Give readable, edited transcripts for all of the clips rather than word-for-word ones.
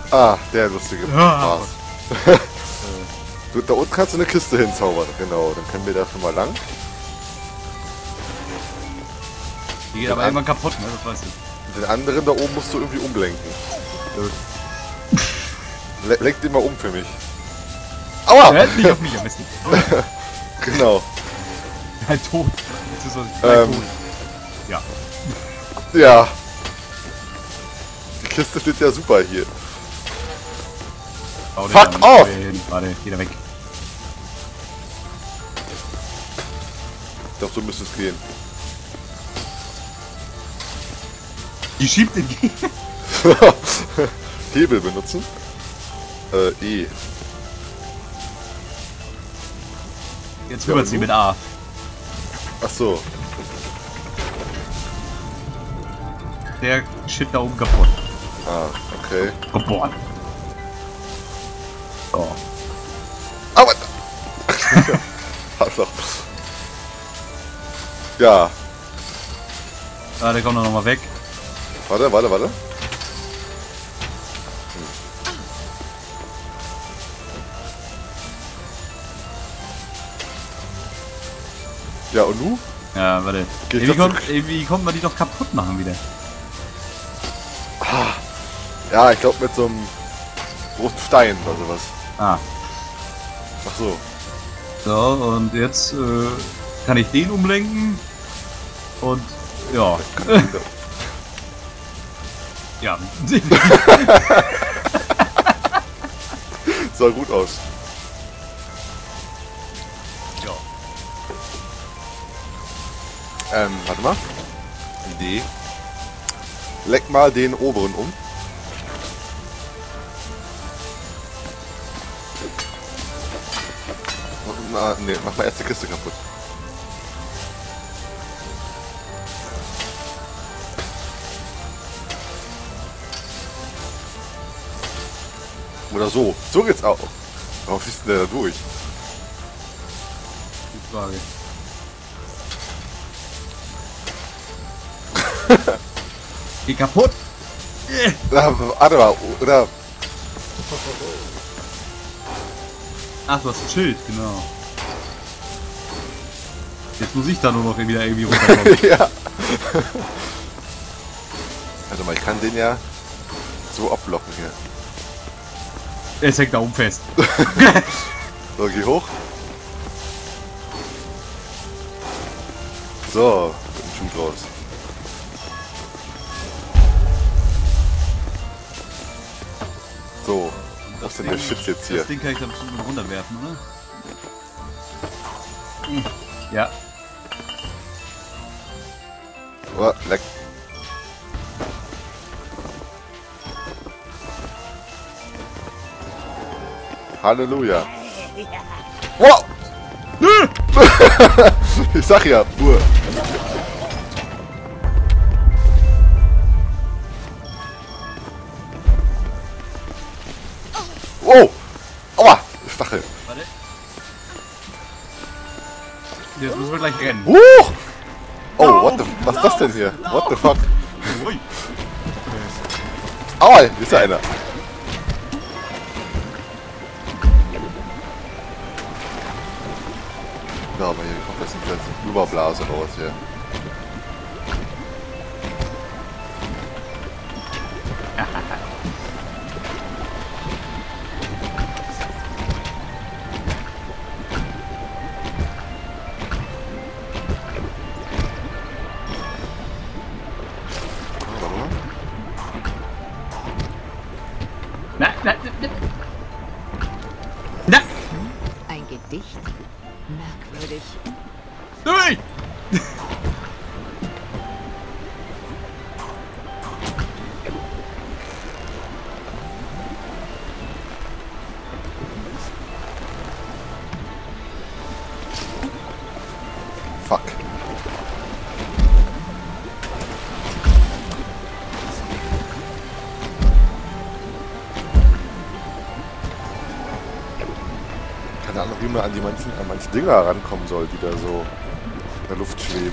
Ah, der lustige Ja. Spaß. Du, da unten kannst du eine Kiste hinzaubern, genau. Dann können wir da schon mal lang. Die geht aber irgendwann kaputt, ne? Das weißt du. Und den anderen da oben musst du irgendwie umlenken. Lenk den mal um für mich. Aua! Der hält nicht auf mich am besten. Genau. Halt tot. Das ist so tot. Ja. Ja. Die Kiste steht ja super hier. Fuck off! Warte, geh da weg. Ich glaube, so müsste es gehen. Die schiebt den Gegner. Hebel benutzen. E. Jetzt Ja, rüberziehen mit A. Ach so. Der Shit da oben kaputt. Ah, okay. Kaputt. Oh. Aua! Arschloch. Ja. Ah, der kommt noch mal weg. Warte. Ja, und nu? Ja, warte. Geht Irgendwie kommt man die doch kaputt machen wieder. Ja, ich glaube mit so einem großen Stein oder sowas. Ah. Ach so. So, und jetzt kann ich den umlenken. Und ja. Ja. Sah gut aus. Ja. Warte mal. Idee. Leck mal den oberen um. Na, nee, mach mal erst die Kiste kaputt. Oder so. So geht's auch. Warum fließt denn der da durch? Die Frage. Geh kaputt! Warte mal, oder? Ach, du hast ein Schild, genau. Jetzt muss ich da nur noch wieder irgendwie runterkommen. Ja. Warte mal, ich kann den ja so abblocken hier. Es hängt da oben fest. So, geh hoch. So, mit dem Schuh raus. So, was ist denn der Shit jetzt hier? Das Ding kann ich da bestimmt noch runterwerfen, oder? Ja. Oh, leck. Halleluja. Wow! Ich sag ja, Ruhe. Oh! Aua! Stachel. Warte. Jetzt müssen wir gleich rennen. Oh, what the... Was ist das denn hier? What the fuck? Ui. Aua, hier ist ja einer. Ja, aber hier kommt jetzt eine ganze Überblase raus hier. Na, na, na. Na. Ein Gedicht? Merkwürdig. Ui. Fuck. Keine Ahnung, wie man an manche Dinger rankommen soll, die da so in der Luft schweben.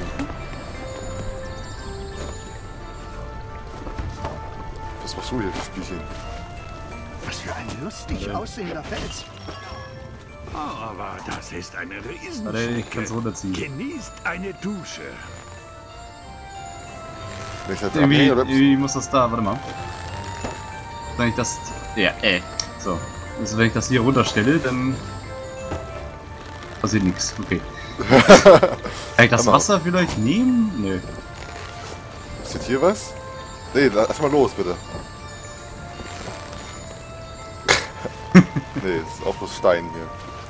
Was machst du hier, Spielchen? für ein lustig aussehender Fels. Aber das ist eine Warte, ich Riesenschnecke. kann's runterziehen. Genießt eine Dusche. Wenn ich das Irgendwie, abhänge, oder? irgendwie muss das da, warte mal. Wenn ich das, ja, so. Also wenn ich das hier runterstelle, dann passiert nichts. Okay. Kann ich das Wasser vielleicht nehmen? Nö. Ist jetzt hier was? Nee, lass mal los, bitte. Nee, ist auch bloß Stein hier.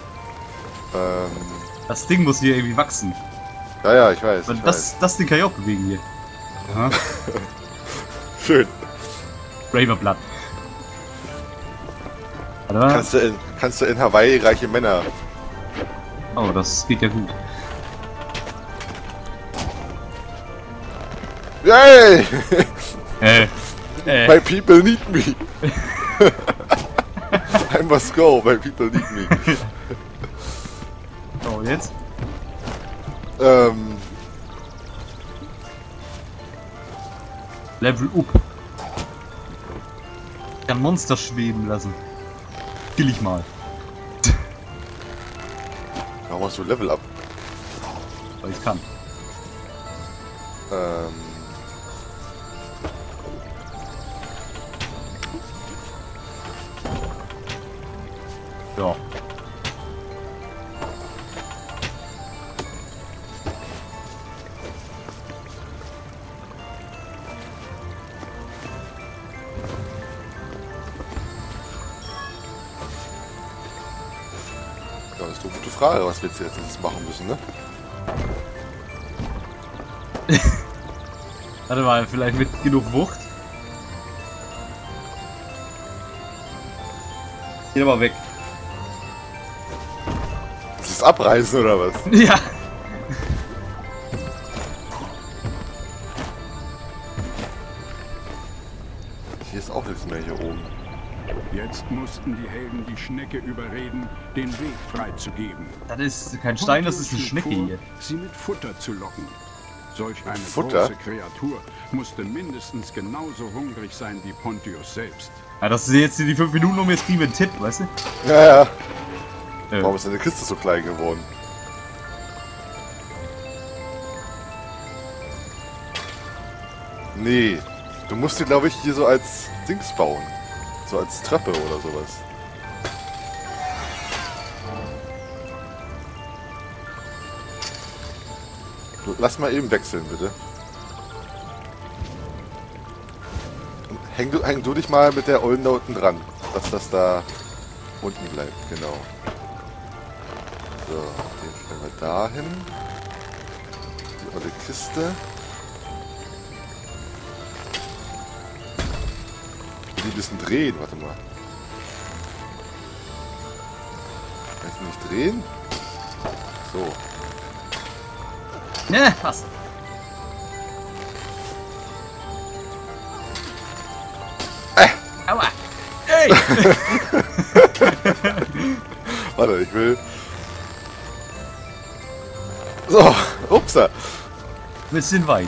Das Ding muss hier irgendwie wachsen. Ja, ich weiß. Weil Ich weiß. das Ding kann ich auch bewegen hier. Aha. Schön. Raverblatt. Warte mal. Kannst du in Hawaii reiche Männer. Oh, das geht ja gut. Yay! My people need me. I must go, my people need me. Oh, jetzt? Level up. Ich kann Monster schweben lassen. Kill ich mal. Warum hast du Level up? Weil ich kann. Ja. Ja, das ist eine gute Frage, was wir jetzt machen müssen, ne? Warte mal, vielleicht mit genug Wucht. Geht aber weg. Das ist abreißen oder was? Ja. Hier ist auch nichts mehr hier oben. Jetzt mussten die Helden die Schnecke überreden, den Weg freizugeben. Das ist kein Stein, das ist eine Schnecke hier. Sie mit Futter zu locken. Solch eine Futter? große Kreatur musste mindestens genauso hungrig sein wie Pontius selbst. Ja, das sind jetzt die 5 Minuten, um jetzt kriegen wir einen Tipp, weißt du? Ja. Warum ist deine Kiste so klein geworden? Nee. Du musst die, glaube ich, hier so als Dings bauen. So als Treppe oder sowas. Lass mal eben wechseln, bitte. Häng du dich mal mit der Ollen da unten dran, dass das da unten bleibt, genau. So, den stellen wir dahin. Die olle Kiste. Die ein bisschen drehen, warte mal. Kann ich nicht drehen? So. Ja, fast. Aua! Ey! Warte, ich will... So, upsa. Bisschen weit.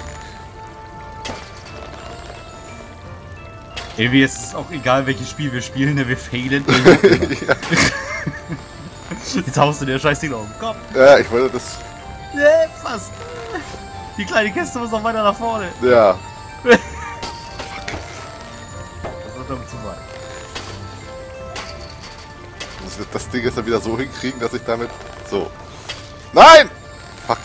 Irgendwie ist es auch egal, welches Spiel wir spielen, ne? Wir failen irgendwie. Ja. Jetzt haust du dir scheiß Ding auf den Kopf. Ja, ich wollte das... Nee, fast. Die kleine Kiste muss noch weiter nach vorne. Ja. Das wird dann zu weit. Muss ich das Ding jetzt dann wieder so hinkriegen, dass ich damit... So. Nein! Fuck.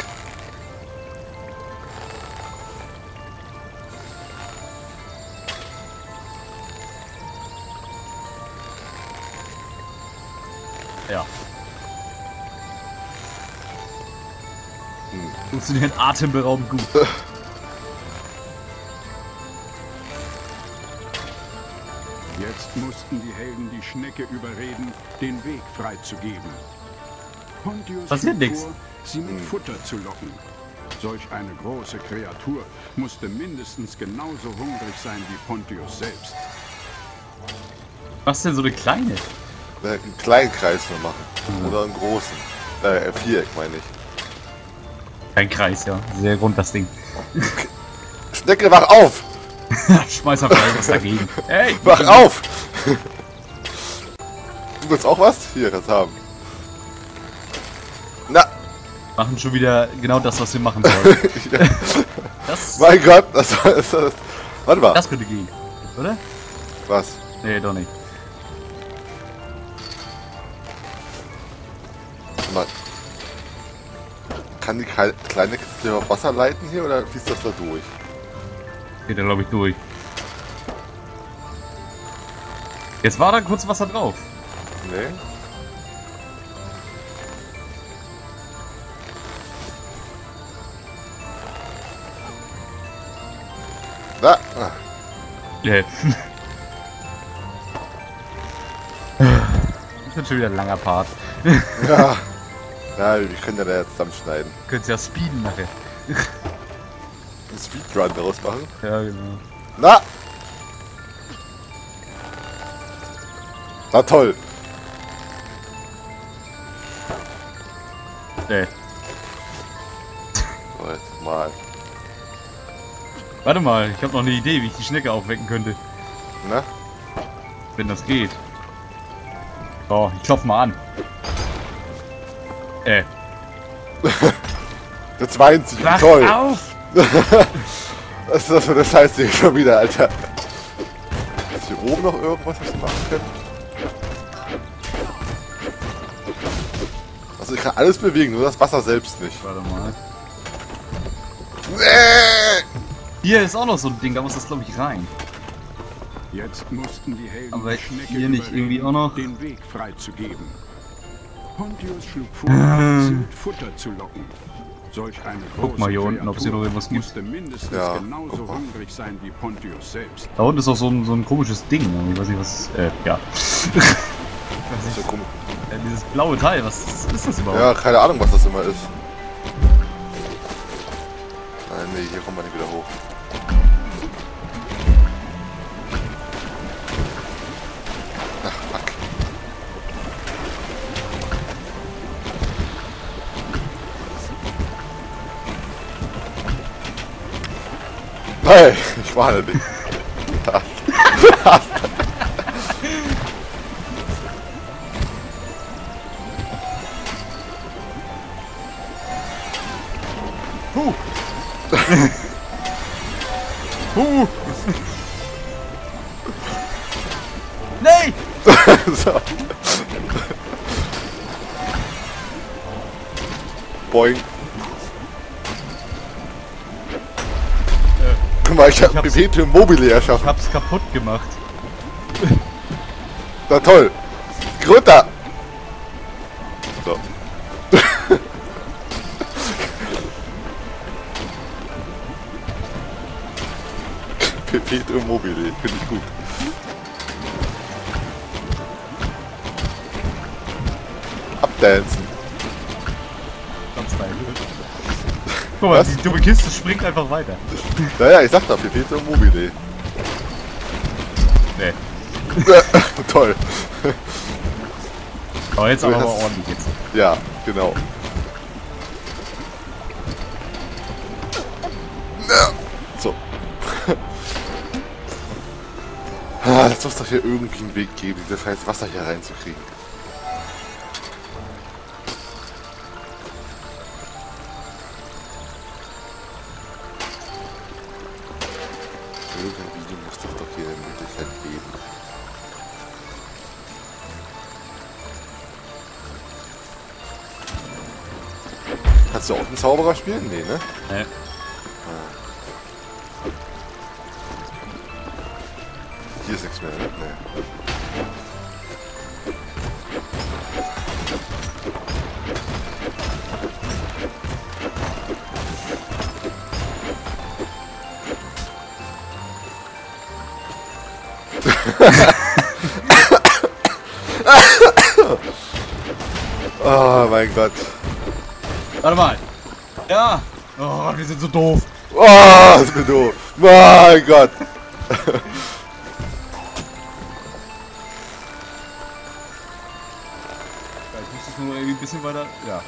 Ja. Funktioniert atemberaubend gut. Jetzt mussten die Helden die Schnecke überreden, den Weg freizugeben. Pontius Passiert schlug nix. vor, sie mit Futter zu locken. Solch eine große Kreatur musste mindestens genauso hungrig sein wie Pontius selbst. Was denn so eine kleine? Einen kleinen Kreis nur machen. Oder einen großen. Viereck meine ich. Kein Kreis, ja. Sehr rund das Ding. Schnecke, wach auf! Schmeiß auf alles dagegen. Ey! Wach auf! willst auch was? Hier, kannst du haben. Na! Machen schon wieder genau das, was wir machen sollen. Ja. Das, Mein Gott, das war... Das, warte mal. das könnte gehen, oder? Was? Nee, doch nicht. Warte mal. Kann die kleine Kiste auf Wasser leiten hier oder fließt das da durch? Geht er, glaube ich, durch. Jetzt war da kurz Wasser drauf. Nee. Da! Ah. Yeah. Das wird schon wieder ein langer Part. Ja. Ja, wir können ja da jetzt zusammenschneiden. Könnt's ja speeden nachher. Einen Speedrun daraus machen. Ja, genau. Na! Na toll! Nee. So, jetzt mal. Warte mal, ich habe noch eine Idee, wie ich die Schnecke aufwecken könnte. Na? Wenn das geht. So, ich klopf mal an. Jetzt weint sie. Wach Toll! auf! Was ist das für eine Scheiße hier schon wieder, Alter? Ist hier oben noch irgendwas, was wir machen können? Also ich kann alles bewegen, nur das Wasser selbst nicht. Warte mal. Nee! Hier ist auch noch so ein Ding, da muss das glaube ich rein. Jetzt mussten die Helden Aber die Schnecke hier nicht überreden, irgendwie auch noch? den Weg freizugeben. Pontius schlug vor, gezielt Futter zu locken. Solch eine Guck mal hier große unten, ob es hier noch irgendwas gibt. musste mindestens Ja, genauso guck mal. hungrig sein wie Pontius selbst. Da unten ist auch so ein komisches Ding. Ich weiß nicht was. Ja. Das ist ja komisch. Dieses blaue Teil, was ist das überhaupt? Ja, keine Ahnung, was das immer ist. Nein, nee, hier kommt man nicht wieder hoch. Ach, fuck. Hey, ich warne dich. Nee! So. Boing. Guck mal, ich hab hab's- Perpetuum mobile Ich erschaffen. hab's kaputt gemacht. Na toll. Runter. So. Perpetuum mobile, finde ich gut. Abdancen. Ganz geil. Guck mal, Was? die dumme Kiste springt einfach weiter. Naja, ich sag doch, Perpetuum mobile. Nee. Toll. Aber jetzt aber Das- mal ordentlich jetzt. Ja, genau. So. Ah, das muss doch hier irgendwie einen Weg geben, dieses scheiß Wasser hier reinzukriegen. Irgendwie muss das doch hier eine Möglichkeit geben. Kannst du auch einen Zauberer spielen? Nee, ne? Nee. Hier ist nichts mehr, ne? Nee. Oh mein Gott. Warte mal. Ja. Oh, wir sind so doof. Oh, ist mir doof. Mein Gott. Ich muss das nur irgendwie ein bisschen weiter. Ja.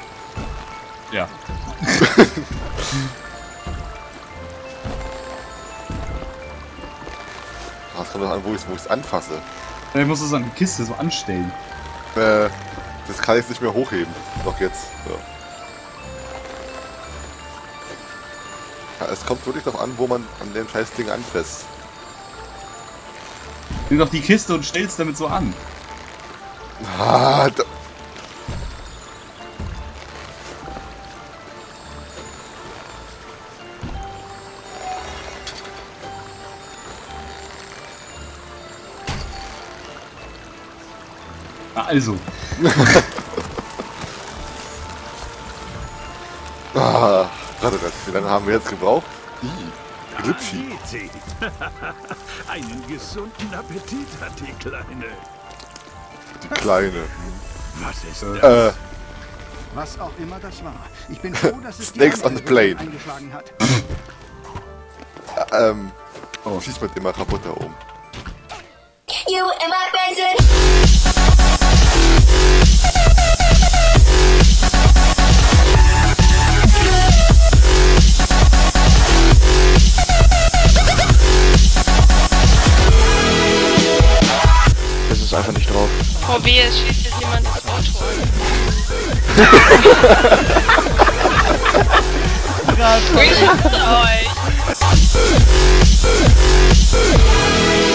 Ja. Das kommt doch an, wo ich es anfasse. Ich muss es an die Kiste so anstellen. Das kann ich nicht mehr hochheben. Doch jetzt. Ja. Ja, es kommt wirklich darauf an, wo man an dem scheiß Ding anfasst. Nimm doch die Kiste und stell's damit so an. Ah, da. Na also. Ah, warte, wie lange haben wir jetzt gebraucht? Glitschi. Geht sie. Einen gesunden Appetit hat die Kleine. Die Kleine. Was ist das? Was auch immer das war. Ich bin froh, dass es die Snakes on the andere plane. eingeschlagen hat. Schieß mit immer kaputt da oben. You in my presence. Das ist einfach nicht drauf. Oh weh, es schießt jetzt jemand ins Auto. Ich hasse euch.